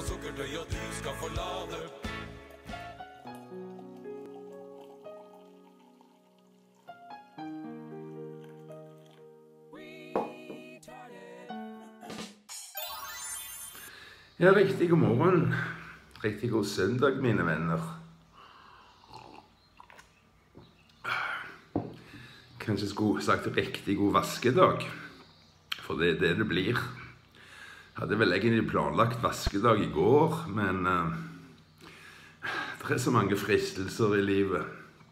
sukkertøy og du skal få lade. Ja, riktig god morgen. Riktig god søndag, mine venner. Kanskje skulle sagt riktig god vaskedag, for det er det det blir. Jeg hadde vel egentlig planlagt vaskedag i går, men det er så mange fristelser i livet.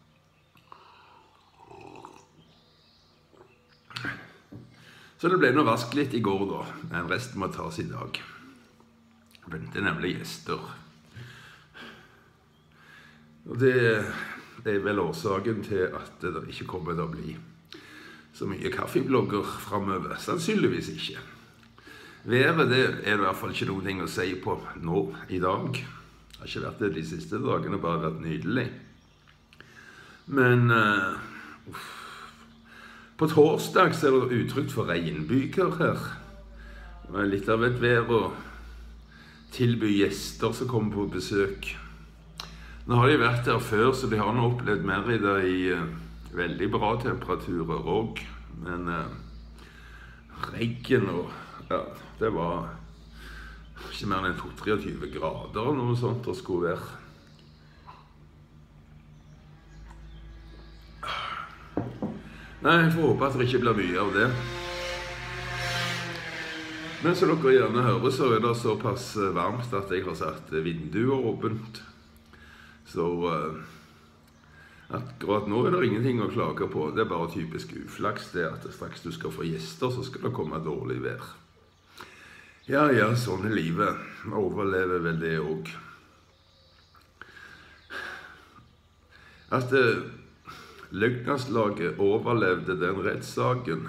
Så det ble noe vask litt i går da, men resten må tas i dag. Jeg venter nemlig gjester. Og det er vel årsaken til at det ikke kommer til å bli så mye kaffeblogger fremover. Sannsynligvis ikke. Været det er i hvert fall ikke noen ting å si på nå, i dag. Det har ikke vært det de siste dagene, bare vært nydelig. Men på torsdag så er det utrygt for regnbyger her. Det var litt av et vær å tilby gjester som kommer på besøk. Nå har de vært der før, så de har nå opplevd mer i det i veldig bra temperaturer også. Men regn og ja, det var ikke mer enn 22-23 grader eller noe sånt det skulle være. Nei, jeg får håpe at det ikke blir mye av det. Men som dere gjerne hører, så er det såpass varmt at jeg har satt vinduet åpent. Så akkurat nå er det ingenting å klage på. Det er bare typisk uflaks det at straks du skal få gjester, så skal det komme dårlig vær. Ja, sånn er livet. Overlever vel det også. At Løgnasslaget overlevde den rettssaken,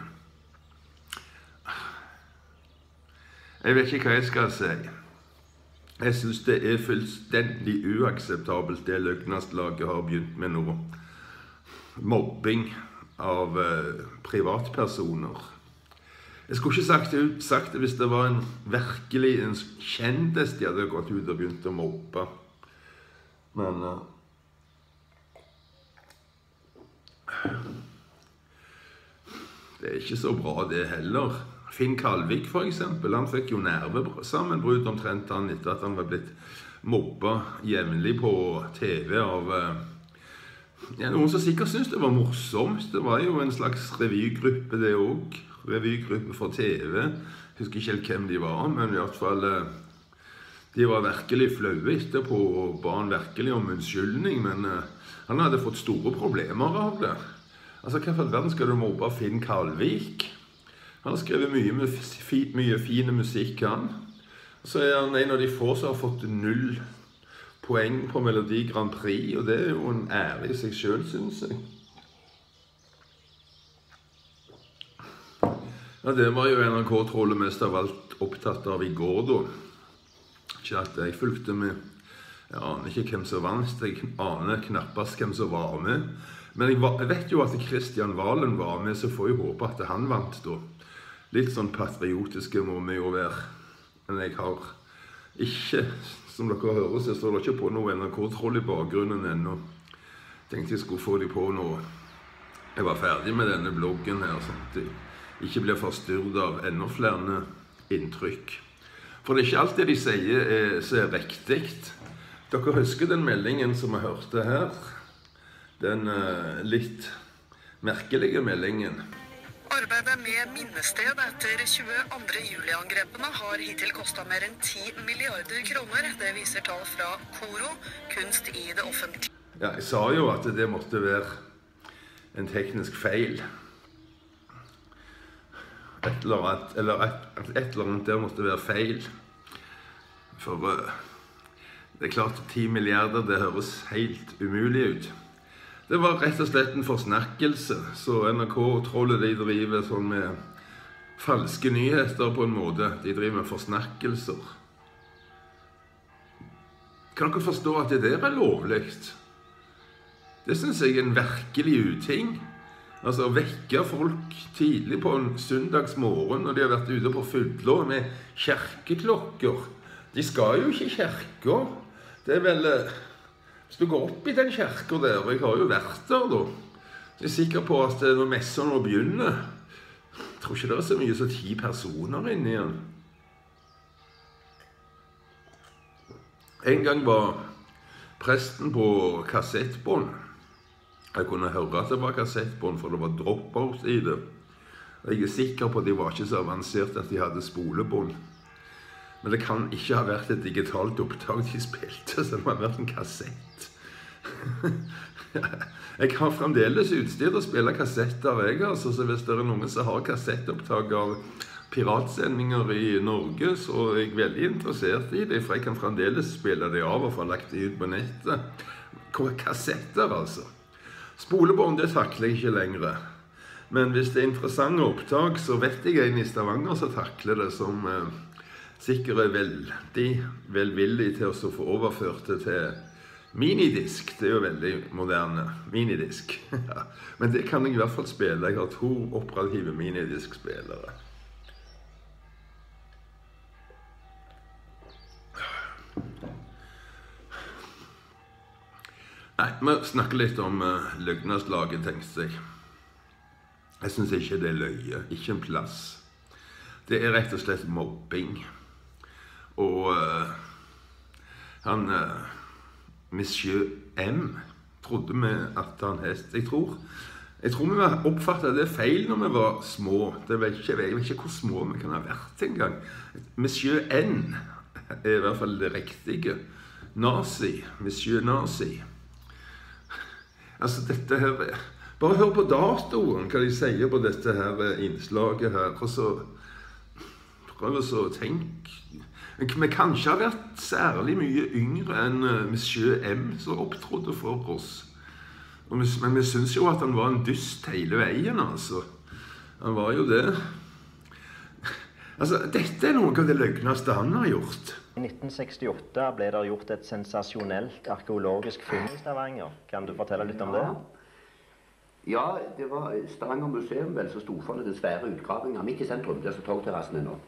jeg vet ikke hva jeg skal si. Jeg synes det er fullstendig uakseptabelt det Løgnasslaget har begynt med nå. Mobbing av privatpersoner. Jeg skulle ikke sagt det hvis det var virkelig en kjendis de hadde gått ut og begynt å mobbe. Men det er ikke så bra det heller. Finn Kalvik for eksempel, han fikk jo nervesammenbrudd omtrent han etter at han var blitt mobba jevnlig på TV av noen som sikkert syntes det var morsomt. Det var jo en slags revygruppe det også, revygruppe for TV. Jeg husker ikke helt hvem de var, men i hvert fall de var virkelig flaue etterpå og ba han virkelig om unnskyldning, men han hadde fått store problemer av det. Altså, hva for verden skal du mobbe Finn Kalvik? Han har skrevet mye fine musikk, han. Så er han en av de få som har fått 0 poeng på Melodi Grand Prix, og det er jo en ære i seg selv, synes jeg. Ja, det var jo NRK-trollet mest av alt opptatt av i går, da. Ikke at jeg fulgte med. Jeg aner ikke hvem som vant, jeg aner knappast hvem som var med. Men jeg vet jo at Kristian Valen var med, så får jeg håpe at han vant da. Litt sånn patriotiske må vi jo være. Men jeg har ikke, som dere hører, så står det ikke på noe NRK-troll i bakgrunnen ennå. Tenkte jeg skulle få de på nå. Jeg var ferdig med denne bloggen her, sånn at jeg ikke blir forstyrret av enda flere inntrykk. For det er ikke alt det de sier som er riktig. Dere husker den meldingen som vi hørte her? Den litt merkelige meldingen. Arbeidet med minnestedet etter 22. juli-angrepene har hittil kostet mer enn 10 milliarder kroner. Det viser tall fra KORO, kunst i det offentlige. Ja, jeg sa jo at det måtte være en teknisk feil. Et eller annet der måtte være feil. For det er klart 10 milliarder, det høres helt umulig ut. Det var rett og slett en forsnakkelse, så NRK-trollet de driver sånn med falske nyheter på en måte. De driver med forsnakkelser. Kan dere forstå at det der er lovligt? Det synes jeg er en virkelig uting. Altså å vekke folk tidlig på en søndagsmorgen når de har vært ute på fylla med kjerkeklokker. De skal jo ikke i kirka. Det vel... Hvis du går opp i den kirka der, og jeg har jo vært der da, så jeg sikker på at når messen nå begynner, jeg tror ikke det så mye som 10 personer inne igjen. En gang var presten på kassettbånd. Jeg kunne høre at det var kassettbånd, for det var dropouts i det. Jeg sikker på at de var ikke så avansert at de hadde spolebånd. Men det kan ikke ha vært et digitalt opptak de spilte, så det må ha vært en kassett. Jeg har fremdeles utstyr til å spille kassetter, altså, så hvis det er noen som har kassettopptak av piratsendinger i Norge, så er jeg veldig interessert i det, for jeg kan fremdeles spille det av og få lagt det ut på nettet. Kassetter, altså. Spolebånd, det takler jeg ikke lenger. Men hvis det er interessante opptak, så vet jeg en i Stavanger som takler det, som sikkert er veldig velvillig til å få overført det til minidisk. Det er jo veldig moderne. Minidisk. Men det kan jeg i hvert fall spille. Jeg har 2 operative minidisk-spillere. Nei, vi snakker litt om løgnerslaget, tenkte jeg. Jeg synes ikke det er løye, ikke en plass. Det er rett og slett mobbing. Og han, Monsieur M, trodde vi at han hest. Jeg tror vi oppfattet det feil når vi var små. Jeg vet ikke hvor små vi kan ha vært en gang. Monsieur N er i hvert fall det riktige. Nazi, Monsieur Nazi. Altså dette her, bare hør på datoen hva de sier på dette her innslaget her, og så prøv å tenke. Vi kan ikke ha vært særlig mye yngre enn Monsieur M som opptrådte for oss. Men vi synes jo at han var en dyst hele veien, altså. Han var jo det. Altså, dette er noe av det løgneste han har gjort. I 1968 ble det gjort et sensasjonelt arkeologisk funn i Stavanger. Kan du fortelle litt om det? Ja, det var Stavanger museum vel som stod for den svære utgravingen midt i sentrum, der som togterrassen er nå.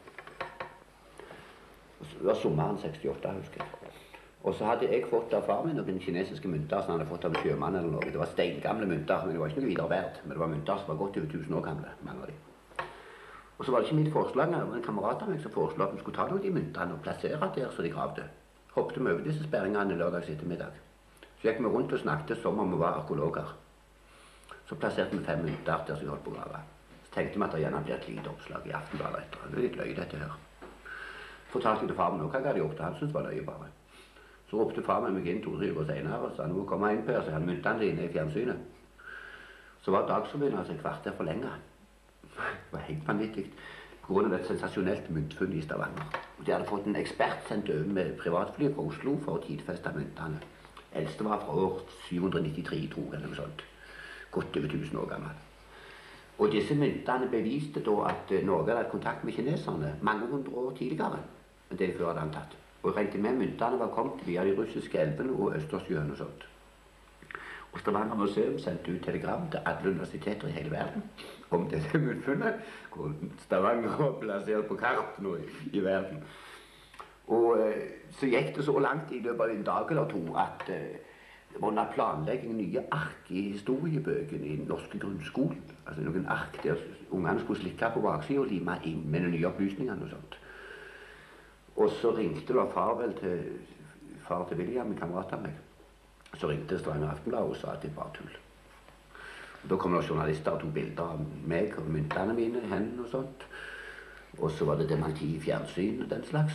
Det var sommeren 68, husker jeg. Og så hadde jeg fått av far min noen kinesiske mynter som han hadde fått av en sjømann eller noe. Det var steingamle mynter, men det var ikke noe videre verdt. Men det var mynter som var godt over 1000 år gamle, mange av de. Og så var det ikke mitt forslag, det var en kamerat av meg som foreslo at vi skulle ta noen av de myntene og plassere der så de gravde. Hoppte vi over disse sperringene lørdags ettermiddag. Så gikk vi rundt og snakket som om vi var arkeologer. Så plasserte vi 5 mynter der som vi holdt på å grave. Så tenkte vi at det gjerne ble et lite oppslag i Aftenbladet etter. Det er litt løye dette her. Fortalte jeg til far min hva jeg hadde gjort, og han syntes det var løye bare. Så ropte far meg inn 2-3 uker senere og sa nå må komme inn på her, så han myntene dine i fjernsynet. Så var dagsrevyen altså et kvarter for lenge. Det var helt vanvittig på grunn av et sensasjonelt myntfunn i Stavanger. Og de hadde fått en ekspert sendt over med privatfly fra Oslo for å tidfeste myntene. Eldste var fra år 793, tror jeg, eller noe sånt. Godt over 1000 år gammel. Og disse myntene beviste da at Norge hadde hatt kontakt med kineserne mange 100 år tidligere enn det de før hadde antatt. Og regnet med myntene var kommet via de russiske elvene og Østersjøen og sånt. Og Stavanger museum sendte ut telegram til alle universiteter i hele verden om dette myntfunnet, hvor Stavanger var plassert på kart nå i verden. Og så gikk det så langt i løpet av en dag eller 2 at det var under planlegging nye ark i historiebøkene i den norske grunnskolen. Altså noen ark der ungene skulle slikke på baksiden og lime inn med de nye opplysningene og sånt. Og så ringte da far til William, en kamerat av meg. Så ringte Stavanger Aftenblad og sa at det var tull. Da kom det journalister og tok bilder av meg og myntene mine, hendene og sånt. Og så var det dementi i fjernsyn og den slags.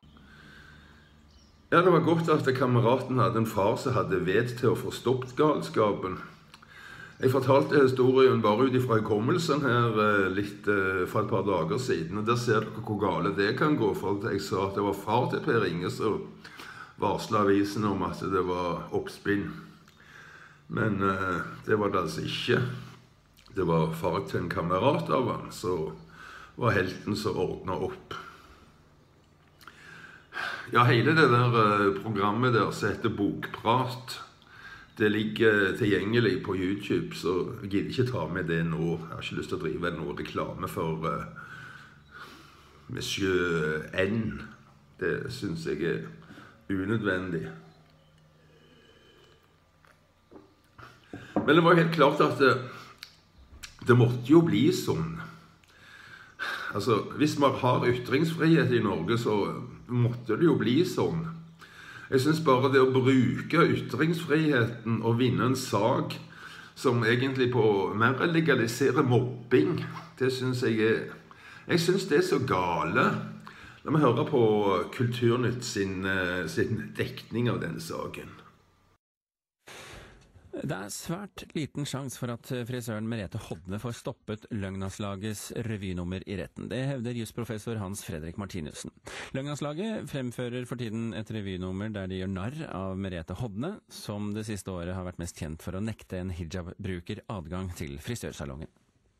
Ja, det var godt at kameraten hadde en far som hadde ved til å få stoppet galskapen. Jeg fortalte historien bare ut ifra hukommelsen her litt for et par dager siden. Og der ser dere hvor gale det kan gå, for jeg sa at det var far til Per Inge som varslet avisen om at det var oppspinn. Men det var det altså ikke. Det var far til en kamerat av han, så var helten som ordnet opp. Ja, hele det der programmet der som heter Bokprat, det ligger tilgjengelig på YouTube, så jeg gidder ikke ta med det nå. Jeg har ikke lyst til å drive noe reklame for Monsieur N. Det synes jeg unødvendig. Men det var helt klart at det måtte jo bli sånn. Altså, hvis man har ytringsfrihet i Norge, så måtte det jo bli sånn. Jeg synes bare det å bruke ytringsfriheten og vinne en sak som egentlig på mer legaliserer mobbing, det synes jeg synes det så gale. La meg høre på Kulturnytt sin dekning av denne saken. Det svært liten sjans for at frisøren Merete Hodne får stoppet Løgnaslagets revynummer i retten. Det hevder jusprofessor Hans Fredrik Martinussen. Løgnaslaget fremfører for tiden et revynummer der de gjør narr av Merete Hodne, som det siste året har vært mest kjent for å nekte en hijab-bruker adgang til frisørsalongen.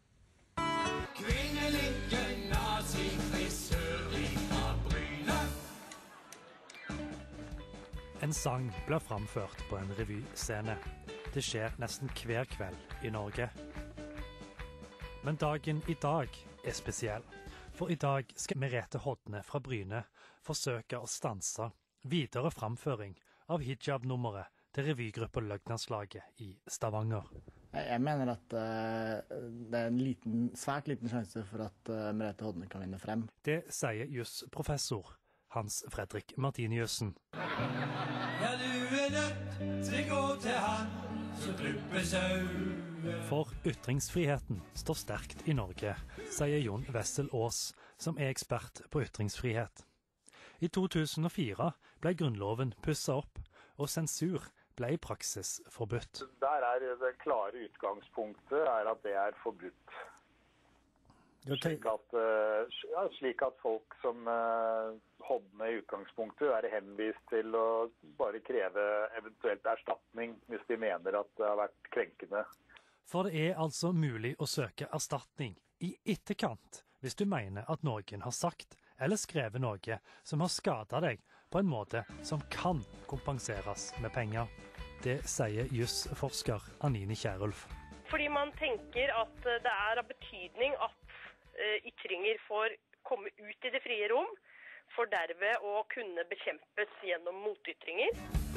Kvinnelige nazi-frisør fra Bryne. En sang blir framført på en revyscene. Det skjer nesten hver kveld i Norge. Men dagen i dag er spesiell. For i dag skal Merete Hodne fra Bryne forsøke å stanse videre framføring av hijab-nummeret til revygruppa Løgnaslaget i Stavanger. Jeg mener at det er en svært liten sjanse for at Merete Hodne kan vinne frem. Det sier jusprofessor Hans Fredrik Martinussen. Ja, du nødt til å gå til han som klipper sauer. For ytringsfriheten står sterkt i Norge, sier Jon Wessel Aas, som er ekspert på ytringsfrihet. I 2004 ble grunnloven pusset opp, og sensur ble i praksis forbudt. Der det klare utgangspunktet at det forbudt. Okay. Slik at folk som Hodne i utgangspunktet henvist til å bare kreve eventuelt erstatning hvis de mener at det har vært krenkende. For det er altså mulig å søke erstatning i etterkant hvis du mener at noen har sagt eller skrevet noe som har skadet deg på en måte som kan kompenseres med penger. Det sier jusforsker Anine Kjærulf. Fordi man tenker at det av betydning at ytringer får komme ut i det frie rom, for derved å kunne bekjempes gjennom motytringer.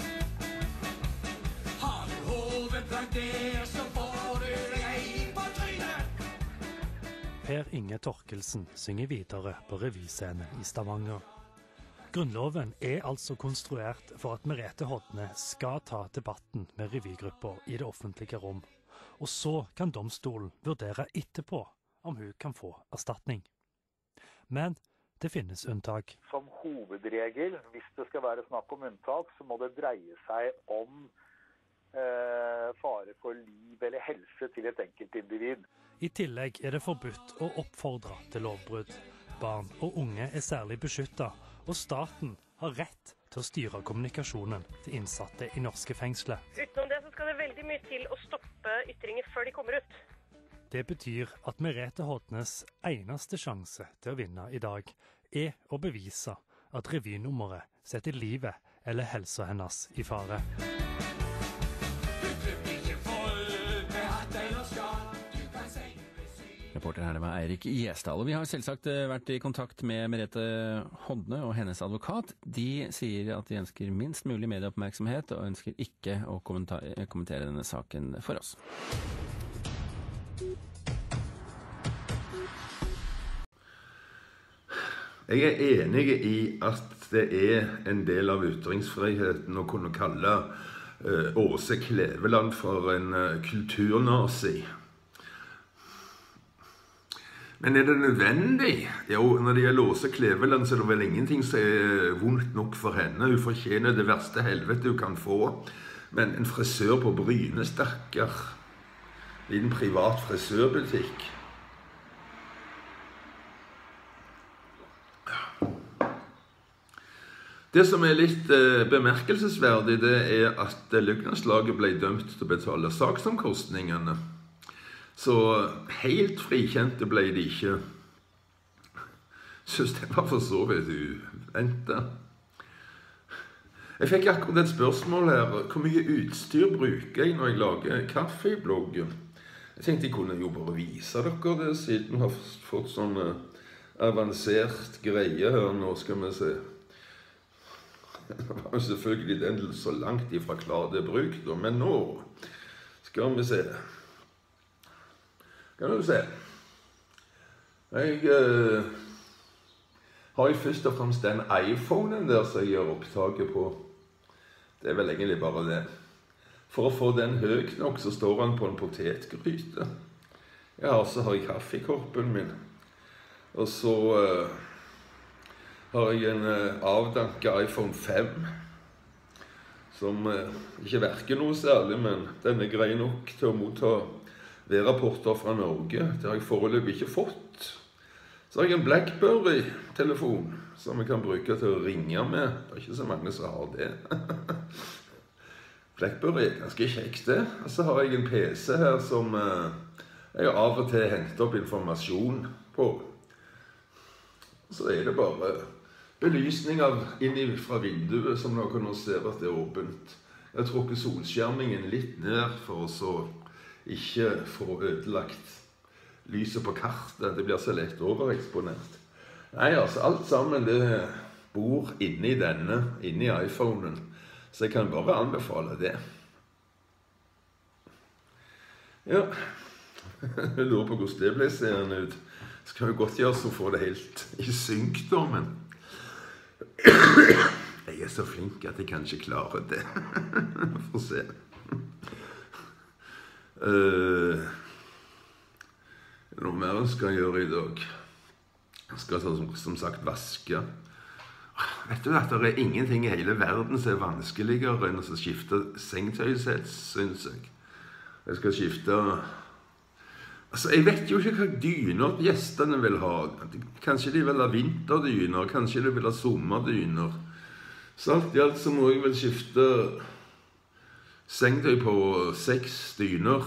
Har du hovedplagg der, så får du deg på trynet. Per Inge Torkelsen synger videre på revyscene i Stavanger. Grunnloven er altså konstruert for at Merete Hodne skal ta debatten med revygrupper i det offentlige rom, og så kan domstolen vurdere etterpå om hun kan få erstatning. Men det finnes unntak. Som hovedregel, hvis det skal være snakk om unntak, så må det dreie seg om fare for liv eller helse til et enkelt individ. I tillegg er det forbudt å oppfordre til lovbrudd. Barn og unge er særlig beskyttet, og staten har rett til å styre kommunikasjonen til innsatte i norske fengsler. Utenom det så skal det veldig mye til å stoppe ytringer før de kommer ut. Det betyr at Merete Hodnes eneste sjanse til å vinne i dag er å bevise at revynummeret setter livet eller helsa hennes i fare. Reporter her, det var Eirik Gjesdal. Og vi har selvsagt vært i kontakt med Merete Hodne og hennes advokat. De sier at de ønsker minst mulig medieoppmerksomhet og ønsker ikke å kommentere denne saken for oss. Jeg er enig i at det er en del av ytringsfriheten å kunne kalle Åse Kleveland for en kulturnazi. Men er det nødvendig? Jo, når det gjelder Åse Kleveland, så er det vel ingenting som er vondt nok for henne. Hun fortjener det verste helvete hun kan få. Men en frisør på Bryne, stakkar, i en privat frisørbutikk. Det som er litt bemerkelsesverdig, det er at Løgnaslaget ble dømt til å betale saksomkostningene. Så helt frikjente ble de ikke. Synes det var for så vidt uventet. Jeg fikk akkurat et spørsmål her. Hvor mye utstyr bruker jeg når jeg lager kaffebloggen? Jeg tenkte jeg kunne jo bare vise dere det, siden jeg har fått sånn avansert greie her. Nå skal vi se. var selvfølgelig den så langt ifra klar til bruk, da. Men nå skal vi se. Kan du se. Jeg har jo først og fremst den iPhonen der som jeg gjør opptaket på. Det er vel egentlig bare det. For å få den høyt nok, så står han på en potetgryte. Ja, så har jeg kaffekoppen min. Og så har jeg en avdanket iPhone 5, som ikke virker noe særlig, men den er grei nok til å motta værrapporter fra Norge. Det har jeg foreløpig ikke fått. Så har jeg en BlackBerry-telefon som jeg kan bruke til å ringe med. Det er ikke så mange som har det. BlackBerry er ganske kjekt det. Og så har jeg en PC her som jeg av og til henter opp informasjon på. Så er det bare belysning inn fra vinduet som dere kan se at det er åpent. Jeg tråkker solskjermingen litt ned for å så ikke få ødelagt lyset på kartet. Det blir så lett overeksponert. Nei, altså alt sammen det bor inni inni iPhonen. Så jeg kan bare anbefale det. Ja, jeg lurer på hvordan det ble seende ut. Skal jo godt gjøre så å få det helt i synk da, men jeg er så flink at jeg kanskje klarer det. Få se. Noe mer jeg skal gjøre i dag. Jeg skal som sagt vaske. Vet du at det er ingenting i hele verden som er vanskeligere enn å skifte sengetøysett, synes jeg. Jeg skal skifte... Altså, jeg vet jo ikke hva dyner gjestene vil ha. Kanskje de vil ha vinterdyner, kanskje de vil ha sommerdyner. Så alt i alt så må jeg vel skifte sengetøy på 6 dyner.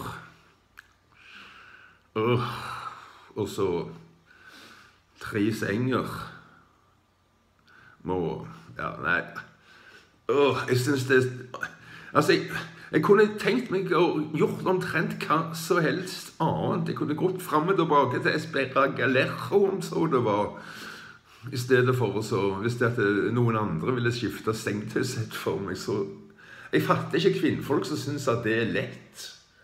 Og så 3 senger. Ja, nei. Jeg synes det... Altså, jeg kunne tenkt meg å gjort omtrent hva så helst annet. Jeg kunne gått frem og tilbake til Espera Galejo, om så det var. I stedet for å så... Hvis det at noen andre ville skifte sengetøysett for meg, så... Jeg fatter ikke kvinnfolk som synes at det er lett.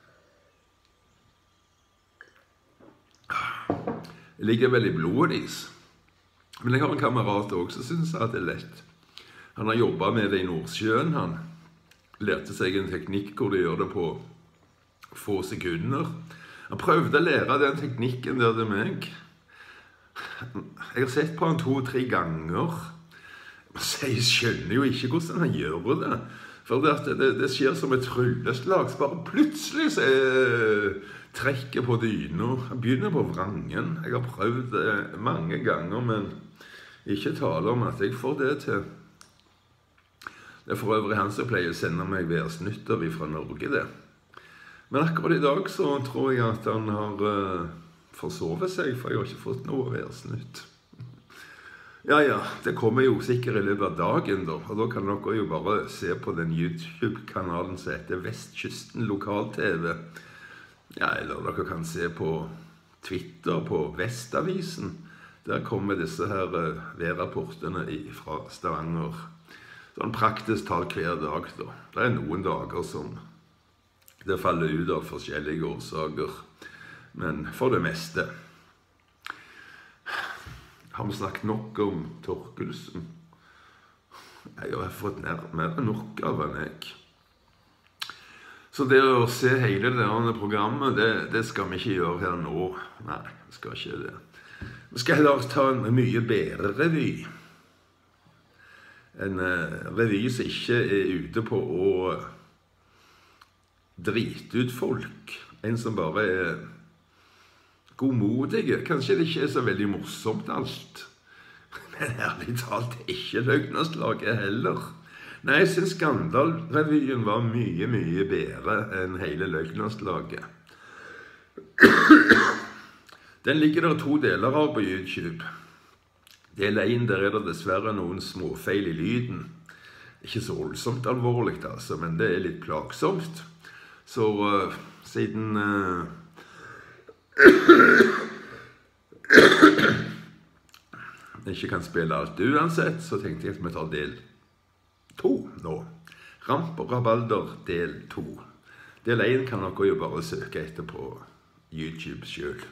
Jeg ligger vel i blodet deres. Men jeg har en kamerat også som synes at det er lett. Han har jobbet med det i Nordsjøen, han. Lærte seg en teknikk hvor de gjør det på få sekunder. Han prøvde å lære den teknikken der til meg. Jeg har sett på han 2-3 ganger. Jeg skjønner jo ikke hvordan han gjør det. For det skjer som et trylleslag. Så bare plutselig så trekker på dyna. Han begynner på vrangen. Jeg har prøvd det mange ganger, men ikke tale om at jeg får det til. Det er for øvrig han som pleier å sende meg værsnytter fra Norge, det. Men akkurat i dag så tror jeg at han har forsovet seg, for jeg har ikke fått noe værsnytt. Ja, det kommer jo sikkert i løpet av dagen da, og da kan dere jo bare se på den YouTube-kanalen som heter Vestkysten Lokal-TV. Ja, eller dere kan se på Twitter på Vestavisen. Der kommer disse her værrapportene fra Stavanger. Sånn praktisk talt hver dag da. Det er noen dager som det faller ut av forskjellige årsaker, men for det meste. Har vi snakket nok om Torkelsen? Jeg har fått mer nok av han, jeg. Så det å se hele det programmet, det skal vi ikke gjøre her nå. Nei, vi skal ikke det. Vi skal heller ta en mye bedre revy. En revy som ikke er ute på å drite ut folk. En som bare er godmodige. Kanskje det ikke er så veldig morsomt alt. Men ærlig talt, ikke Løgnaslaget heller. Nei, jeg synes Skandal-revyen var mye, mye bedre enn hele Løgnaslaget. Den ligger der 2 deler av på YouTube. Del 1, der er det dessverre noen småfeil i lyden. Ikke så voldsomt alvorlig, altså, men det er litt plagsomt. Så siden jeg ikke kan spille alt uansett, så tenkte jeg at vi 2 nå. Ramp og Rabalder del 2. Del 1 kan dere jo bare søke etter på YouTube selv.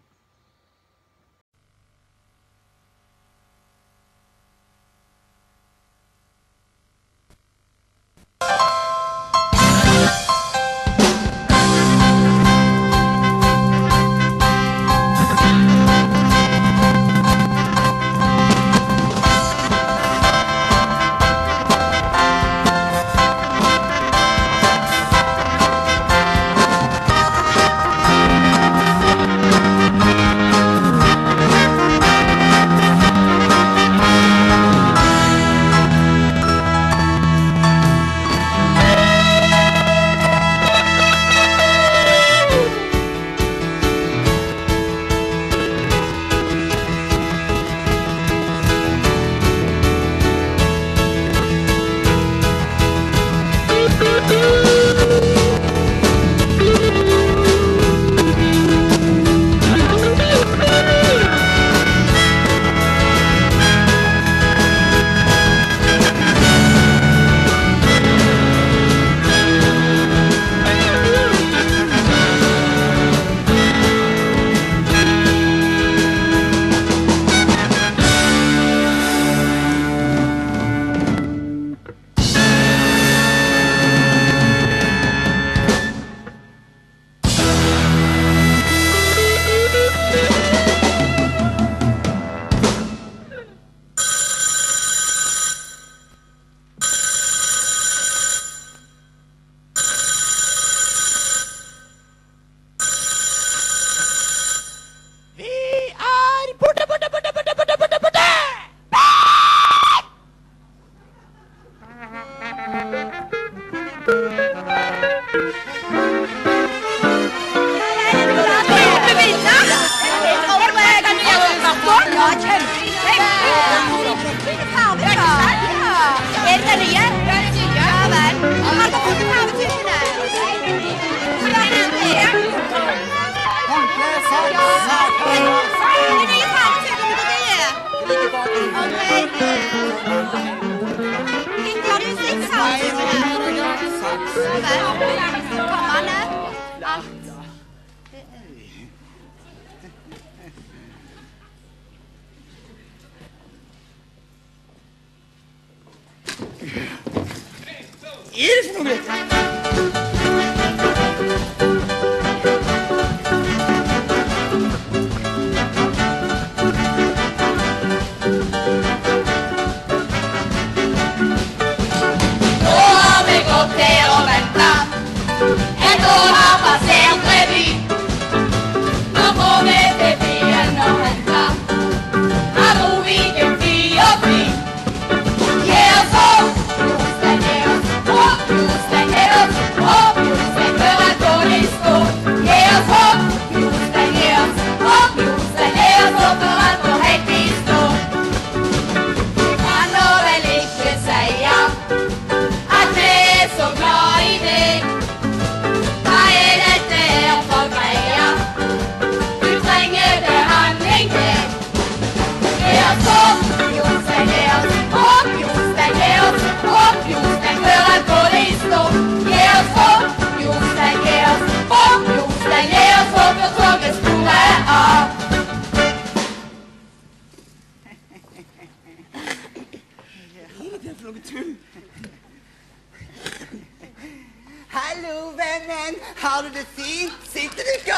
Hallo, vennen. Har du det fint? Sitter du ikke?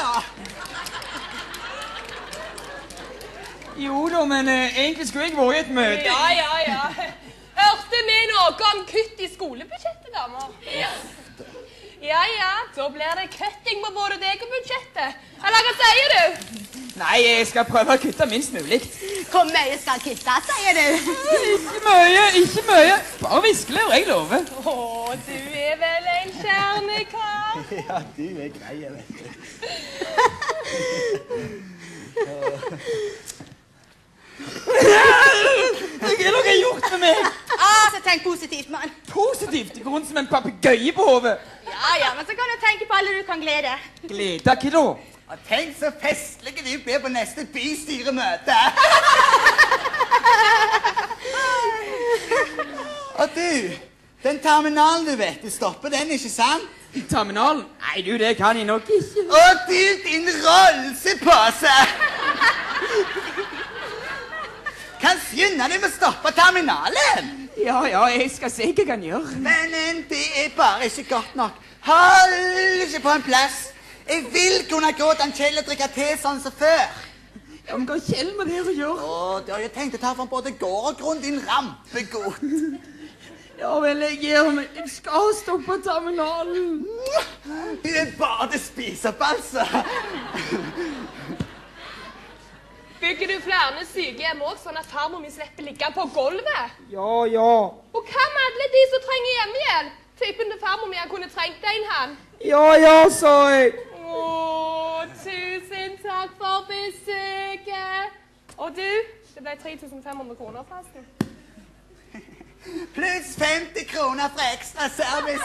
Jo da, men egentlig skulle jeg vært i et møte. Ja. Hørte vi noe om kutt i skolebudsjettet, damer? Ja, så blir det kutting på både deg og budsjettet. Eller hva sier du? Nei, jeg skal prøve å kutte minst mulig. Hvor mye skal kutte, sier du? Ikke mye. Bare viskelig, og jeg lover. Du er vel en kjernekar? Ja, du er grei, vet du. Hva er det jeg gjort med meg? Så tenk positivt, mann. Positivt? Det går rundt som en papegøye på hodet. Ja, men så kan du tenke på alle du kan glede. Glede hva da? Og tenk så festlige du blir på neste bystyremøte. Og du, Den terminalen, du vet, du stopper den, ikke sant? Terminalen? Nei, du, det kan jeg nok ikke. Og du, din rollsepose! Kan skynde deg med å stoppe terminalen? Ja, jeg skal se hva jeg kan gjøre. Men det er bare ikke godt nok. Hold ikke på en plass. Jeg vil kunne gå til en Kjell og drikke te sånn som før. Ja, men hva har Kjell med det å gjøre? Du har jo tenkt å ta fra både gård og grunn, din rampegod. Ja vel, jeg skal stoppe terminalen. Det er bare til å spise opp, altså. Bygger du flere sykehjem også, sånn at farmor min slipper ligge på gulvet? Ja. Og hva med alle de som trenger hjemmehjelp? Typen til farmor min har kunnet trengt en han. Ja, sa jeg. Tusen takk for besøket. Og du, det ble 3500 kroner forresten. Pluss 50 kroner for ekstra service.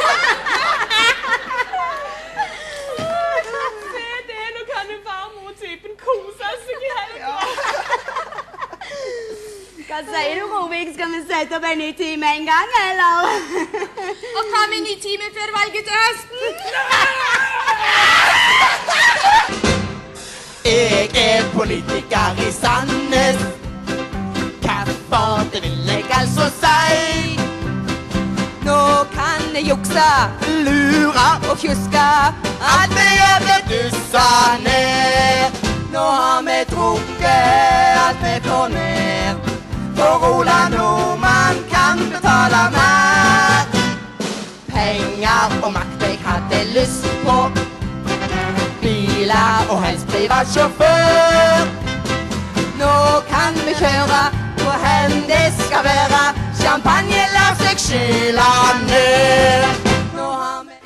Se det, nå kan jo farmor-typen kose seg i helga. Hva sier du, Rovik? Skal vi sette opp en ny time en gang, eller? Og ta med en ny time før valget til høsten. Jeg er politiker i Sandnes. Hvorfor det vil jeg altså si? Nå kan jeg jukse, Lure og kjuske, at vi er blitt dussa ned. Nå har vi drukket alt vi får ned. For Roland Nordmann kan betale mer. Penger og makt jeg hadde lyst på. Biler og helst privat sjåfør. Nå kan vi kjøre hvor hen det skal være. Champagne lar seg skyla ned. Nå har vi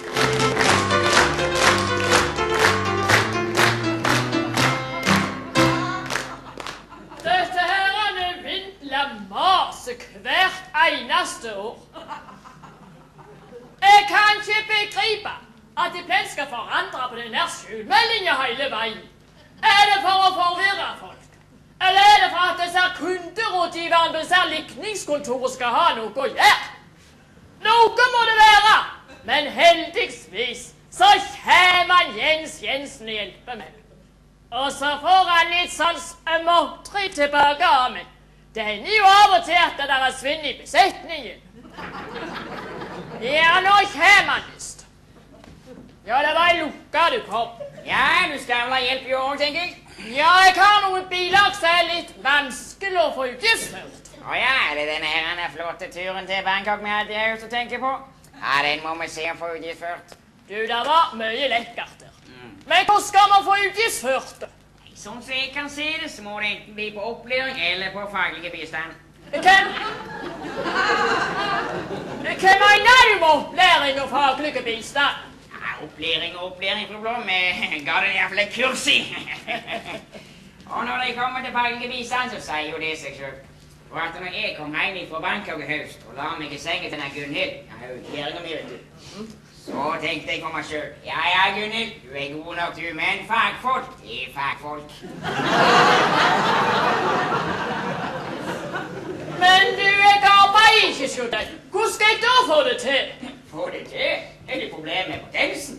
Dette her er det vindla mase hvert eneste år. Jeg kan ikke begripe at de plen skal forandre på den her skyldmeldingen hele veien. Er det for å forvirre folk? Eller er det for at disse kunderådgiverne på disse likningskontoret skal ha noe å gjøre? Noe må det være! Men heldigvis så kommer Jens Jensen og hjelper meg. Og så får han litt sånn småtteri tilbake av meg. Det hender jo av og til at det er svinn i besetningen. Ja, nå kommer han visst. Ja, det var i lukka du kom. Ja, du skal vel ha hjelp i år, tenker jeg. Ja, jeg har noen bilag som er litt vanskelig å få utgiftsført. Ja, er det denne her flotte turen til Bangkok vi hadde hørt å tenke på? Ja, den må vi se å få utgiftsført. Du, det var mye lekkert der. Men hvordan skal man få utgiftsført det? Sånn som jeg kan se det, så må det enten bli på opplæring eller på faglige bistand. Hva mener du med opplæring og faglige bistand? Opplæring og opplæring, for blå, vi ga det i hvert fall et kurs i. Og når de kommer til faglige bistand, så sier jo det seg selv. For at når jeg kom hjem fra Bangkok i høst og la meg i sengen til denne Gunhild, jeg har jo kjæringen min, vet du, så tenkte jeg på meg selv, ja, Gunhild, du er god nok du, men fagfolk, det er fagfolk. Men du, jeg arbeider ikke så deg. Hvordan skal jeg da få det til? Få det til? Er det problemet med potensen?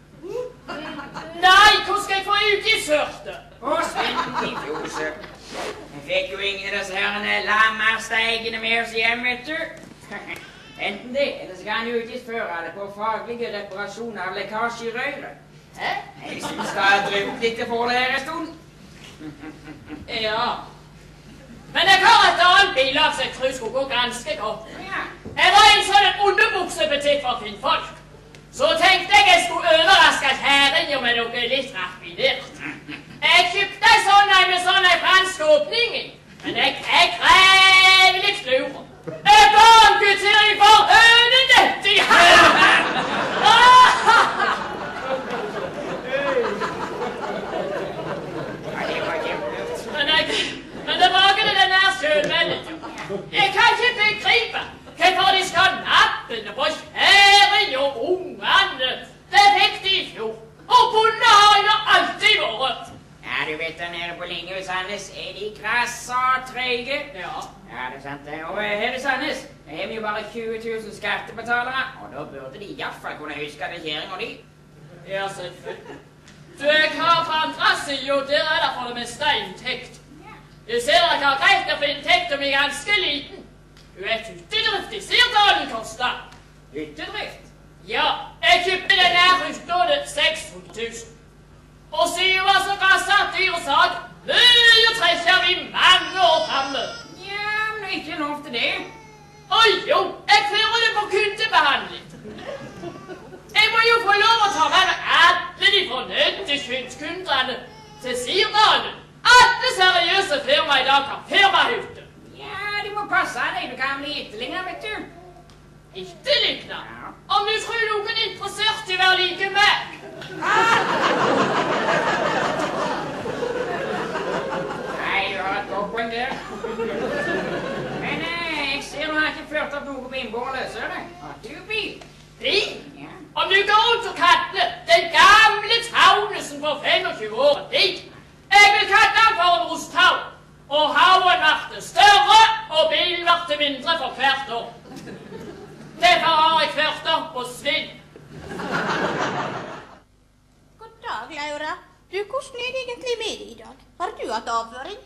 Nei, hvordan skal jeg få utgiftsført det? Å, spennende i fjose. Vi fikk jo ingen av disse herrene lammersteigene med oss hjem, vet du. Enten det, eller så kan han utgiftsføre det på faglige reparasjoner av lekkasje i røret. Hæ? Jeg synes det har drømt litt for det her en stund. Ja. Men jeg har et annet bilag som jeg tror skulle gå ganske godt. Jeg var en sånn underbuksebutikk for kvinnfolk. Så tenkte jeg skulle overraske kjæringen med noe litt raffinert. Jeg kjøpte en sånn med sånn fransk åpning i. Men jeg krever litt sluren. Jeg barnkvittering for hønenett i helvete! Men tilbake til den her sjølmeldingen. Jeg kan ikke begripe hvorfor de skal nappene på kjæring og ungene. Det fikk de i fjor. Og bonde har jo alltid vært. Ja, du vet, der nede på linje i Sandnes er de krassa trege. Ja. Ja, det er sant det. Og her i Sandnes er vi jo bare 20 000 skattebetalere, og da burde de I hvert fall kunne huske det kjæringen de. Ja, selvfølgelig. Du, jeg har fra andre siden, og der det for det meste inntekt. Jeg ser at jeg har greit å få inntekt om jeg er ganske liten. Du hyttedrift I Sirdalen koster. Hyttedrift? Ja, jeg kjøpte den her hytta til 600 000. Og siden var så gassat dyr og sak, mye trekker vi mange år fremme. Ja, men det ikke lov til det. Oi, jo, jeg fører det på kundebehandling. Jeg må jo få lov å ta med alle de fornødte kundene til Sirdalen. Alle seriøse firma I dag har firmahytte. Ja, du må passe deg, du kan bli etterlignet, vet du. Etterlignet? Ja. Om du tror noen interessert I å være like meg. Nei, du har et godt poeng der. Men jeg ser du har ikke ført opp noe på innbordet, ser du? Har du bil? Bil? Ja. Om du går ut og kaller den gamle Taunesen på 25 år dit, jeg vil kalle den for en rosthaug. Og haugen ble større, og bilen ble mindre for hvert år. Derfor har jeg ført opp på svinn. God dag, Laura. Du, hvordan det egentlig med deg I dag? Har du hatt avføring?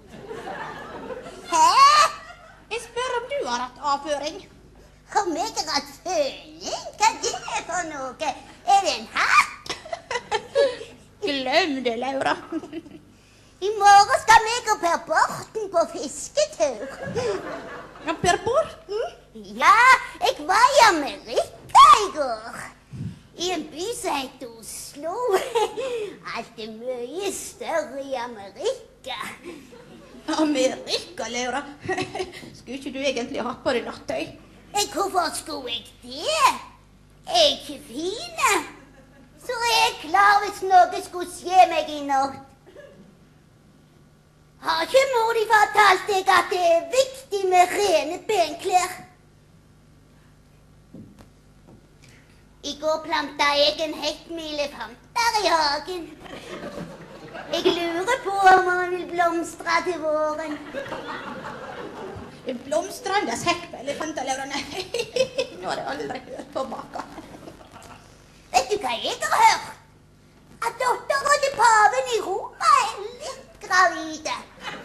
Hæ? Jeg spør om du har hatt avføring. Om jeg har hatt føling? Hva det for noe? Det en hatt? Glem det, Laura. I morgen skal meg og Per Borten på fisketur. Ja, Per Borten? Ja, jeg var I Amerika I går. I en by som heter Oslo. Alt mye større I Amerika. Amerika, Laura? Skulle ikke du egentlig hatt på deg nattøy? Hvorfor skulle jeg det? Jeg ikke fine. Så jeg klar hvis noe skulle skje meg I natt. Har ikke mor di fortalt deg at det viktig med rene benklær? I går planta jeg en hekk med elefanter I hagen. Jeg lurer på om han vil blomstre til våren. Blomstrandes hekk med elefanter, Laura? Nei, nå har jeg aldri hørt på baka. Vet du hva jeg har hørt? At datteren til paven I Roma litt gravide.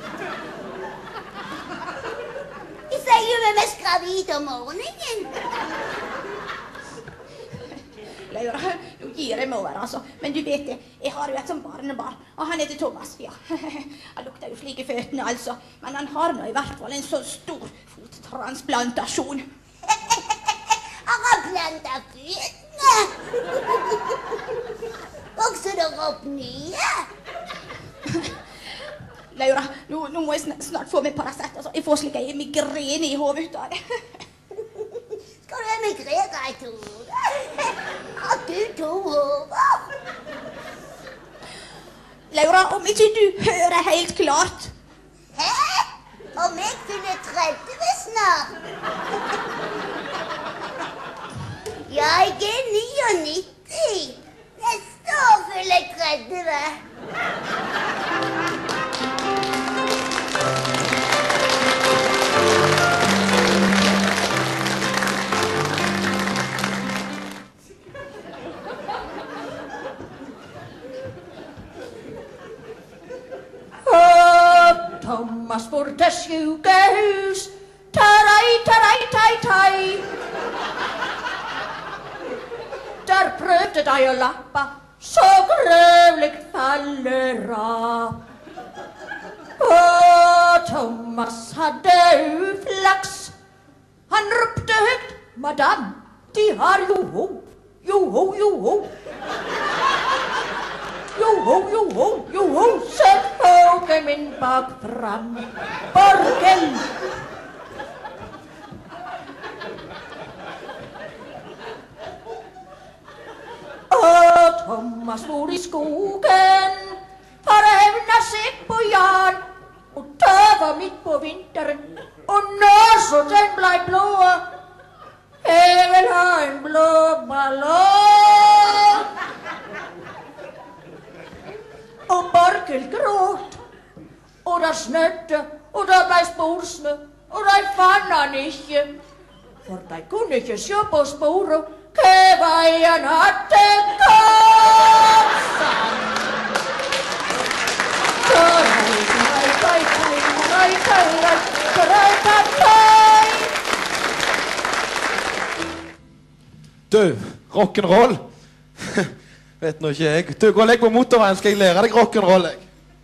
De sier jo vi er mest gravide om morgenen. Laura, nå gir jeg meg over, altså. Men du vet det, jeg har jo et som barnebarn, og han heter Thomas, ja. Han lukter jo slik I føttene, altså. Men han har nå I hvert fall en så stor fottransplantasjon. Han har plantet føttene. Vokser dere opp nye? Laura, nå må jeg snart få meg Paracet, altså. Jeg får slik en migrene I hodet ut av det. Skal du emigrere I to hoder? Har du to hoder? Laura, om ikke du hører helt klart. Hæ? Om jeg fyller 30 snart? Ja, jeg 99. Neste år fyller jeg 30. Thomas bor til sjukehus. Tarai, tarai, tai, tai. Der prøvde de å lappa, så grøvlig faller av. Thomas hadde uflaks. Han ropte høgt, madame, de har joho, joho, joho. Joho, joho, joho, sett påken min bak fram. Borgen. Thomas bor I skogen for å hevne seg på Jan. Og det var midt på vinteren, og nå den blei blå. Jeg vil ha en blå ballong. Og Borkel gråt, og det snødde, og det blei sporsnø, og de fann han ikke. For de kunne ikke se på sporet hva veien hadde gått. Du, rock'n'roll. Vet nå ikke jeg. Du, gå og legg på motorveien, skal jeg lære deg rock'n'roll, jeg.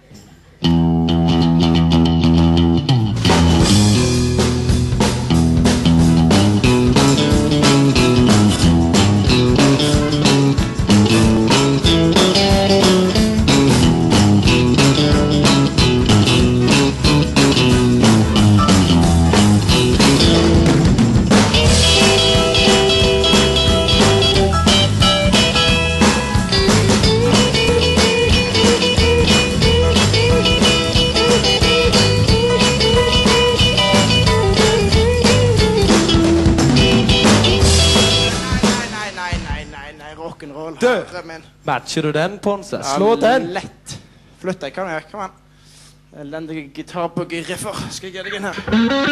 Matcher du den, Ponse? Slå den! Lett. Flytt deg, kan jeg. Kom an. Elendige gitarbuggy-riffer. Skal jeg gi deg inn her?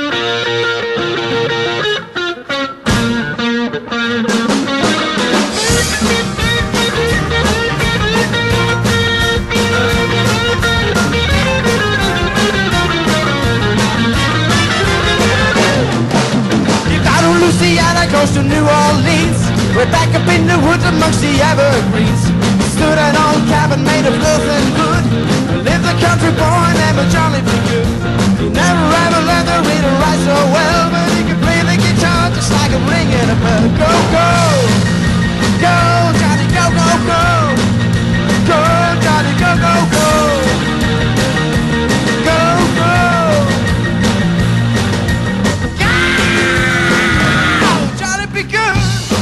You got on Louisiana, close to New Orleans. We're back up in the woods amongst the evergreens. Stood an old cabin made of earth and wood. Lived the country boy named Johnny B. Good. He never ever learned to read or write so well, but he could play the guitar just like a ring in a bell. Go, go! Go, Johnny, go, go, go! Go, Johnny, go, go, go! Go, go! Go, Johnny B. Good!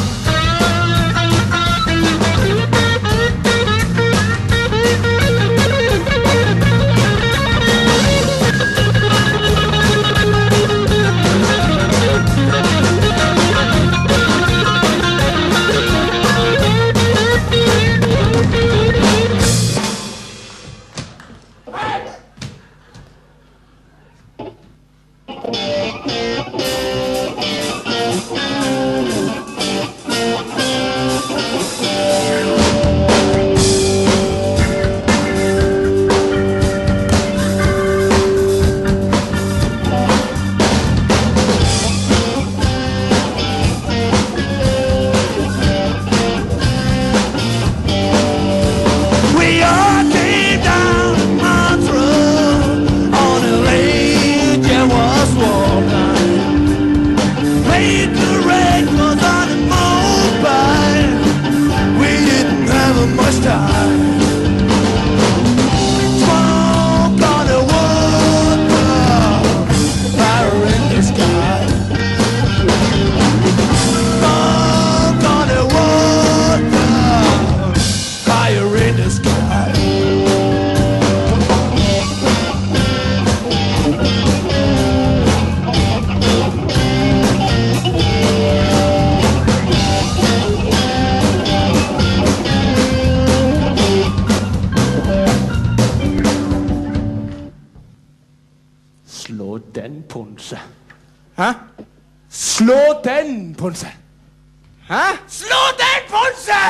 Slå den, Ponse! Hæ? Slå den, Ponse!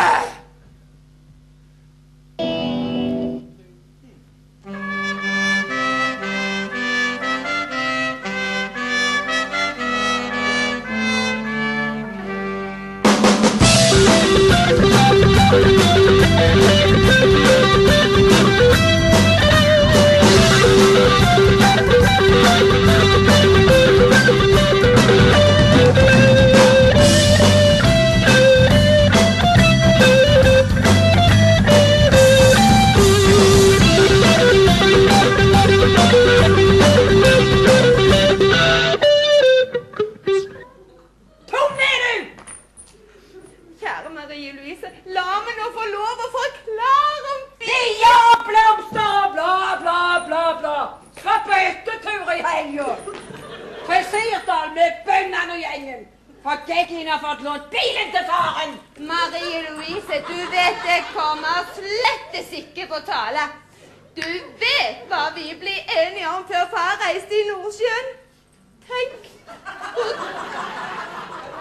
Marie Louise, du vet det kommer slettes ikke på tale. Du vet hva vi ble enige om før far reiste i Nordsjøen. Tenk.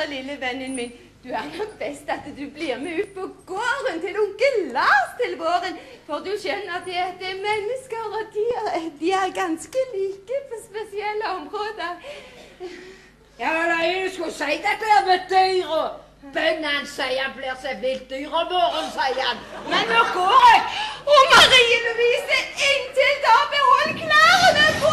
lille vennen min. Du nok best at du blir med ut på gården til onkel Lars til våren. For du skjønner at de er mennesker, og de ganske like på spesielle områder. Ja, men jeg skulle si dette her med dyra. Bønnen sier han blir seg vilt dyr om våren, sier han. Men nå går jeg. Og Marie Louise, inntil da behold klærne på!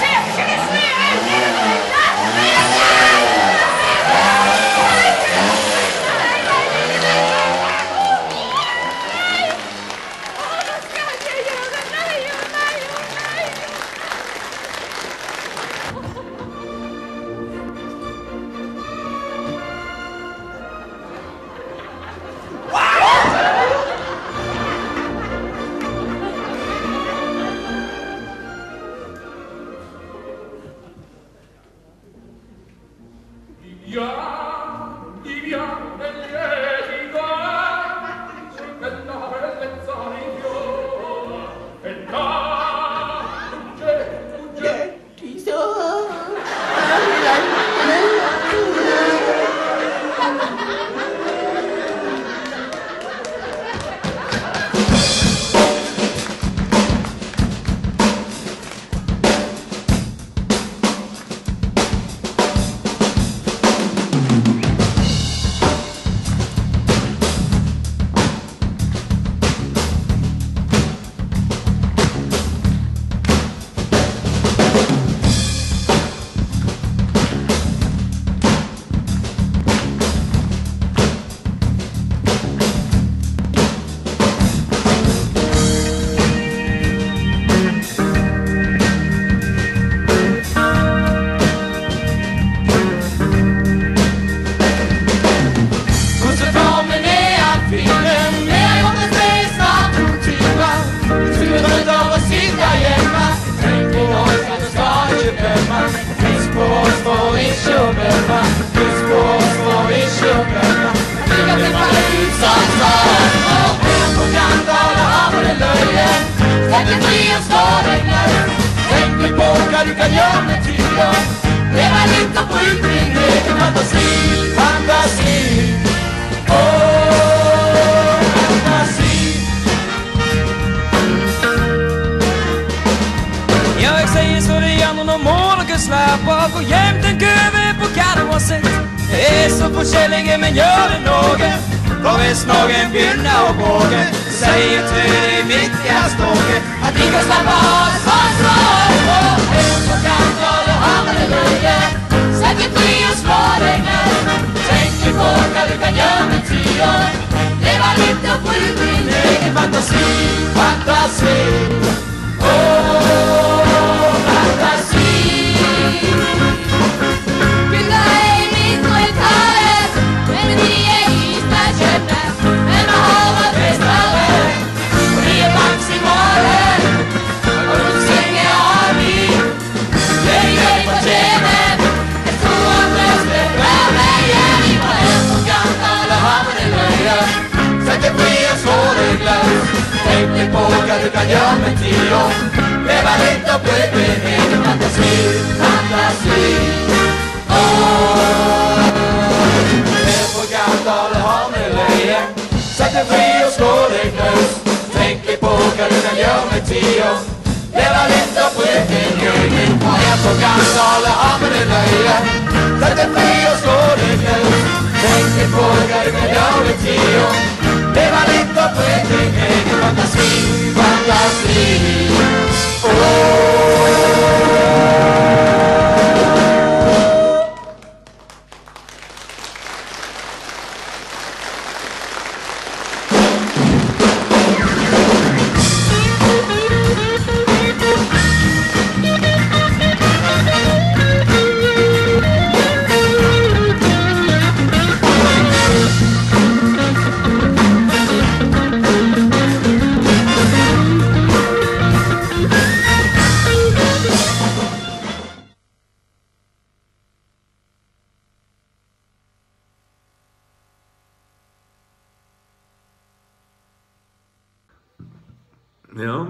Ja,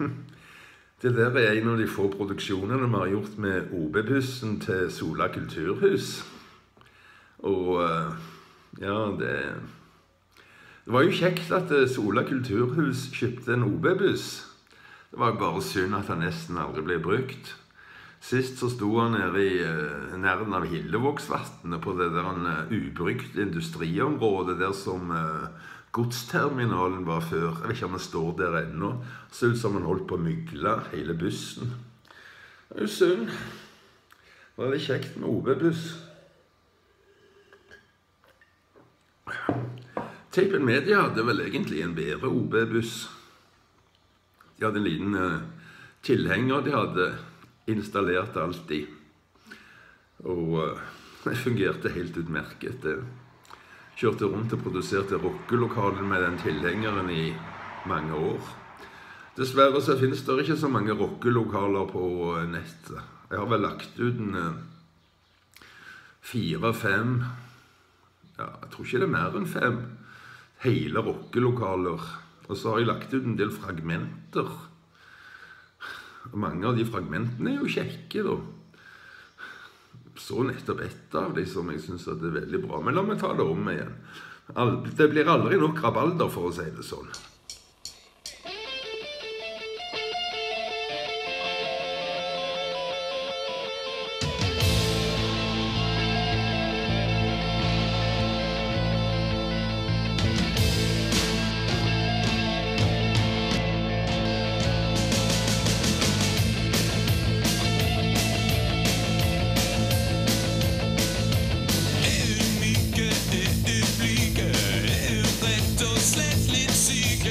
det der er en av de få produksjonene vi har gjort med OB-bussen til Sola kulturhus. Og ja, det var jo kjekt at Sola kulturhus kjøpte en OB-buss. Det var bare synd at han nesten aldri ble brukt. Sist så sto han nede i nærheten av Hillevågsvatnet på det der ubrukt industriområdet der som godsterminalen var før. Jeg vet ikke om han står der ennå. Det ser ut som han holdt på å mygle hele bussen. Det er jo synd. Det var litt kjekt med OB-buss. Tapen Media hadde vel egentlig en bedre OB-buss. De hadde en liten tilhenger de hadde installert alt i. Og det fungerte helt utmerket. Kjørte rundt og produserte rockelokalen med den tilhengeren i mange år. Dessverre så finnes det ikke så mange rockelokaler på nettet. Jeg har vel lagt ut 4-5, ja, jeg tror ikke det er mer enn 5, hele rockelokaler. Og så har jeg lagt ut en del fragmenter. Og mange av de fragmentene er jo kjekke da. Så nettopp ett av de som jeg synes at det er veldig bra. Men la meg ta det om igjen. Det blir aldri nok rabalder, for å si det sånn. Rett og slett litt syke.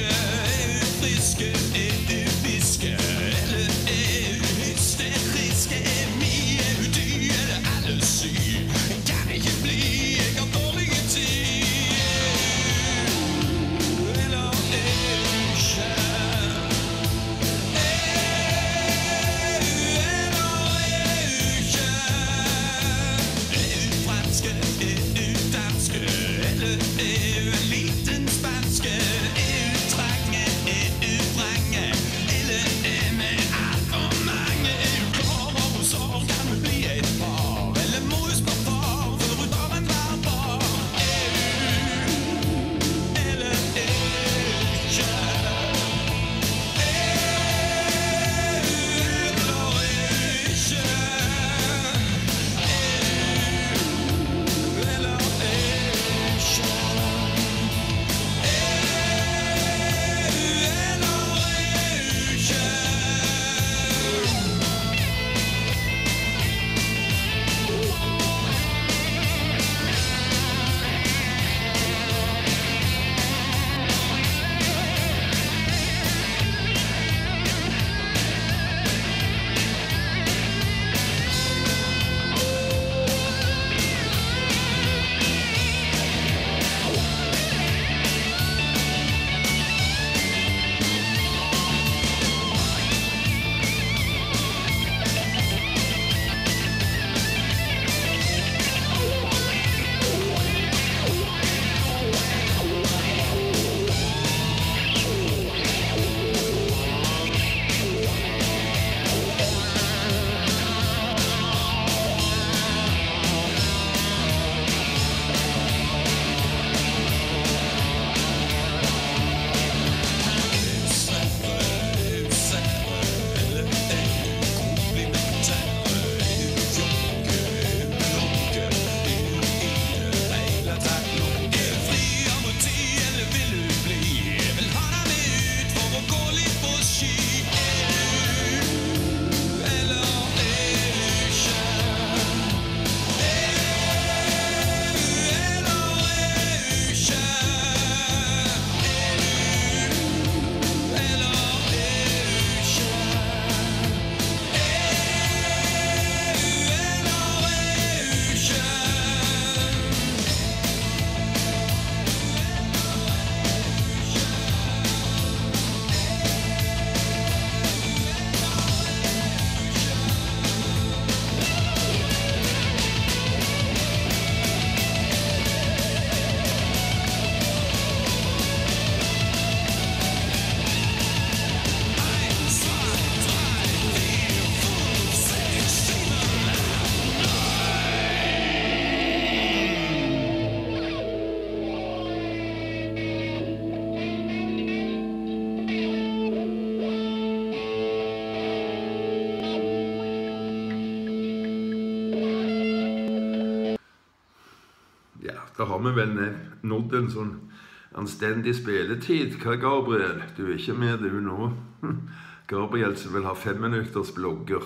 da har vi vel nådd en sånn anstendig spilletid. Hva, Gabriel? Du er ikke med du nå. Gabriel som vil ha 5 minutters blogger.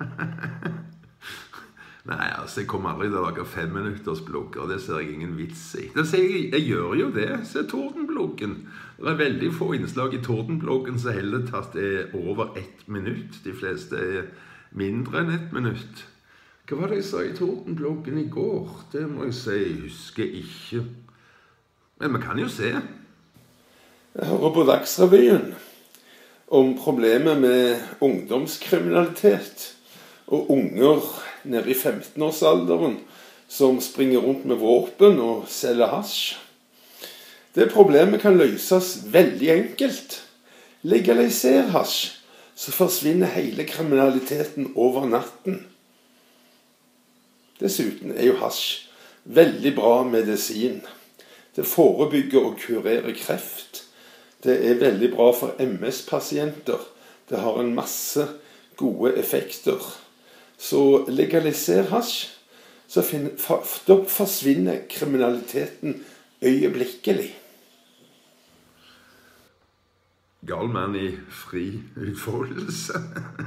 Nei, altså, jeg kommer aldri til å lage 5 minutters blogger. Det ser jeg ingen vits i. Det sier jeg gjør jo det. Se Tordenbloggen. Det er veldig få innslag i Tordenbloggen som heller tatt over 1 minutt. De fleste er mindre enn 1 minutt. Hva var det jeg sa i Tordenbloggen i går? Det må jeg si, jeg husker ikke. Men vi kan jo se. Jeg hører på Dagsrevyen om problemet med ungdomskriminalitet og unger nede i 15-årsalderen som springer rundt med våpen og selger hasj. Det problemet kan løses veldig enkelt. Legaliser hasj, så forsvinner hele kriminaliteten over natten. Dessuten er jo hasj veldig bra medisin. Det forebygger og kurerer kreft. Det er veldig bra for MS-pasienter. Det har en masse gode effekter. Så legaliser hasj, så forsvinner kriminaliteten øyeblikkelig. Gal mann i fri utfoldelse.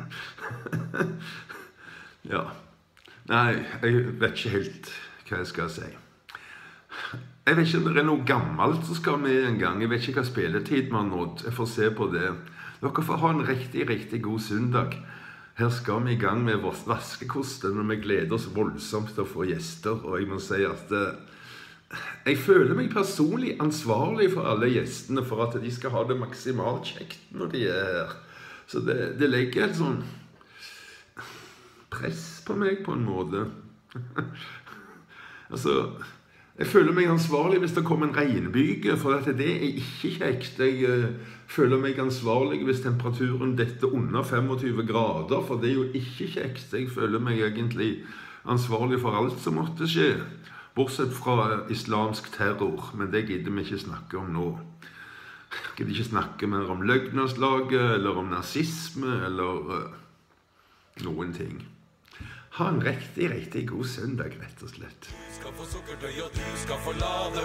Ja. Nei, jeg vet ikke helt hva jeg skal si. Jeg vet ikke om det er noe gammelt som skal med en gang. Jeg vet ikke hva spilletid man har nådd. Jeg får se på det. Dere får ha en riktig god søndag. Her skal vi i gang med vaskekosten, og vi gleder oss voldsomt til å få gjester. Og jeg må si at jeg føler meg personlig ansvarlig for alle gjestene, for at de skal ha det maksimalt kjekt når de er her. Så det legger et sånn press på meg på en måte. Altså, jeg føler meg ansvarlig hvis det kommer en regnbyge, for at det er ikke kjekt. Jeg føler meg ansvarlig hvis temperaturen detter under 25 grader, for det er jo ikke kjekt. Jeg føler meg egentlig ansvarlig for alt som måtte skje, bortsett fra islamsk terror, men det gidder vi ikke snakke om nå. Jeg gidder ikke snakke mer om løgnerslaget, eller om nazisme, eller noen ting. Ha en riktig god søndag, rett og slett. Du skal få sukkerdøy, og du skal få lade.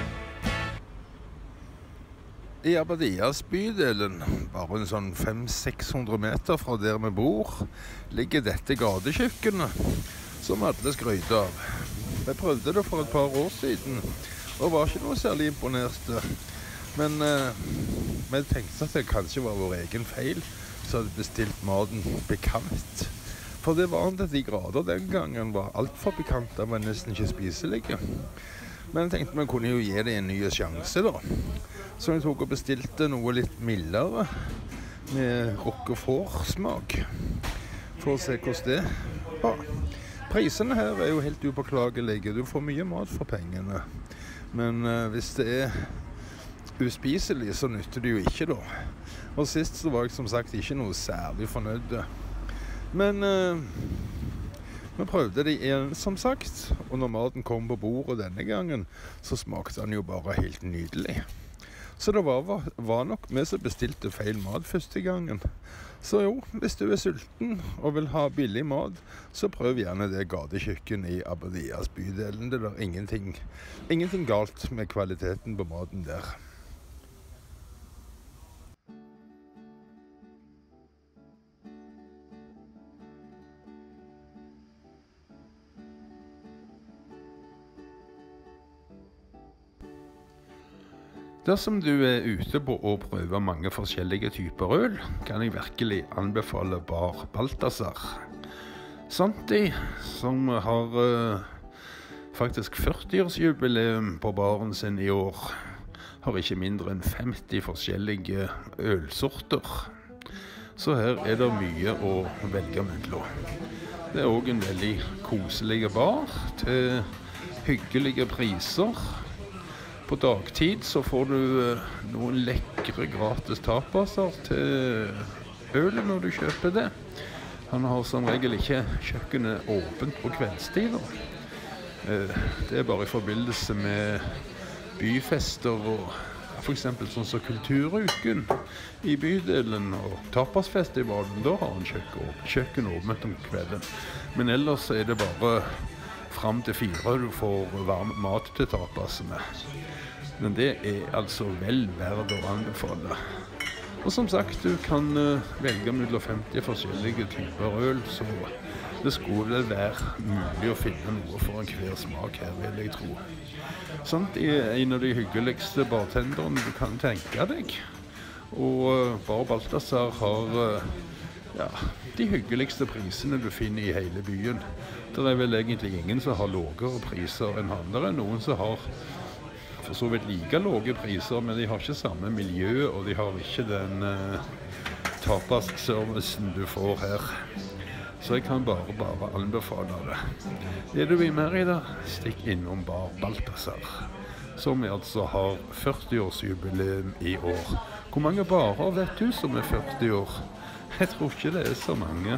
I Abadias bydelen, bare en sånn 500-600 meter fra der vi bor, ligger dette gatekjøkkenet, som alle skryter av. Jeg prøvde det for et par år siden, og var ikke noe særlig imponert. Men vi tenkte at det kanskje var vår egen feil, så hadde bestilt maten bekant. For det var til de grader den gangen var alt for bekant, det var nesten ikke spiselige. Men jeg tenkte vi kunne jo gi det en ny sjanse da. Så jeg tok og bestilte noe litt mildere, med roquefort-smak, for å se hvordan det var. Prisene her er jo helt upåklagelige, du får mye mat for pengene. Men hvis det er uspiselig, så nytter det jo ikke da. Og sist så var jeg som sagt ikke noe særlig fornøyd. Men vi prøvde det igjen, som sagt, og når maten kom på bordet denne gangen, så smakte den jo bare helt nydelig. Så det var nok vi som bestilte feil mat første gangen. Så jo, hvis du er sulten og vil ha billig mat, så prøv gjerne det gatekjøkken i Abadias bydelen. Det er ingenting galt med kvaliteten på maten der. Dersom du er ute på å prøve mange forskjellige typer øl, kan jeg virkelig anbefale Bar Balthazar. Santi, som har faktisk 40-årsjubileum på baren sin i år, har ikke mindre enn 50 forskjellige ølsorter. Så her er det mye å velge mellom. Det er også en veldig koselig bar til hyggelige priser. På dagtid så får du noen lekre gratis tapaser til ølet når du kjøper det. Han har som regel ikke kjøkkenet åpent på kveldstid. Det er bare i forbindelse med byfester og for eksempel sånn som Kulturuken i bydelen og Tapasfestivalen. Da har han kjøkken åpent om kvelden. Men ellers er det bare frem til 4 du får varm mat til tapasene. Men det altså vel verdt å anbefale. Og som sagt, du kan velge mellom 50 forskjellige typer øl, så det skulle vel være mulig å finne noe for enhver smak her, vil jeg tro. Sånt er en av de hyggeligste bartenderne du kan tenke deg. Og Bar Balthazar har de hyggeligste prisene du finner i hele byen. Det er vel egentlig ingen som har lavere priser enn andre. Noen som har for så vidt like lave priser, men de har ikke samme miljø, og de har ikke den tapasservicen du får her. Så jeg kan bare anbefale det. Er du i Merida, stikk innom Bar Balthazar, som altså har 40-årsjubileum i år. Hvor mange barer vet du som er 40 år? Jeg tror ikke det er så mange.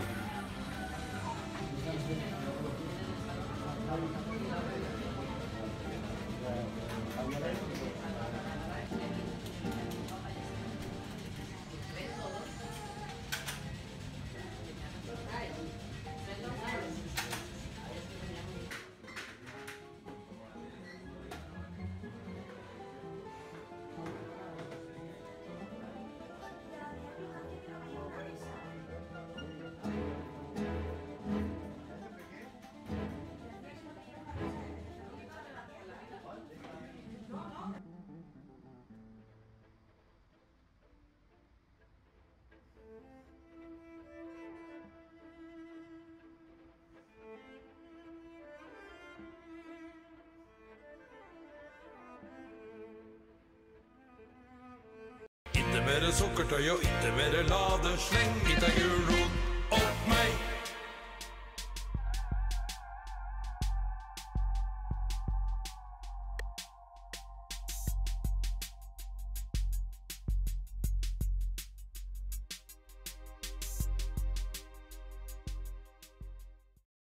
Ikke mere sukkertøy og ikke mere ladesleng. Ikke gulrot,